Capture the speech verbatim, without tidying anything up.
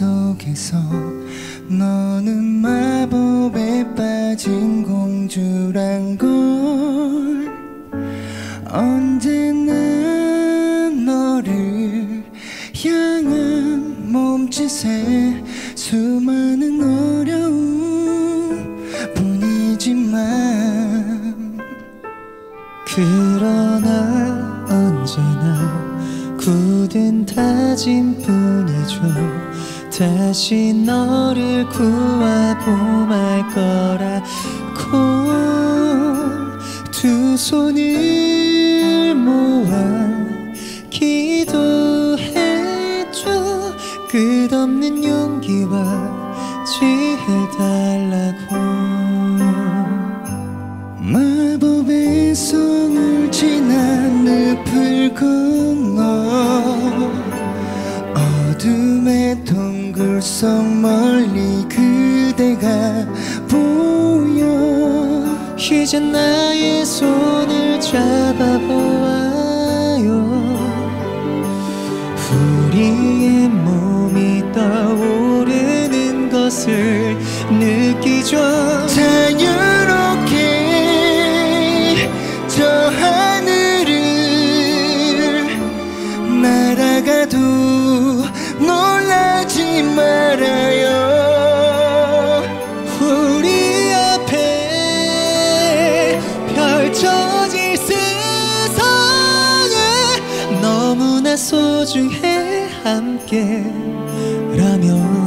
속에서 너는 마법에 빠진 공주란 걸 언제나 너를 향한 몸짓에 수많은 어려움 뿐이지만 그러나 언제나 굳은 다짐뿐이죠. 다시 너를 구하봄할 거라고 두 손을 모아 기도해줘. 끝없는 용기와 지혜를 달라고. 마법의 성을 지나 늪을 건너 어둠의 동굴 속 멀리 그대가 보여. 이제 나의 손을 잡아보아요. 우리의 몸이 떠오르는 것을 느끼죠. 자유롭게 저 하늘을 날아가도 놀라지 말아요. 우리 앞에 펼쳐질 세상에 너무나 소중해 함께라면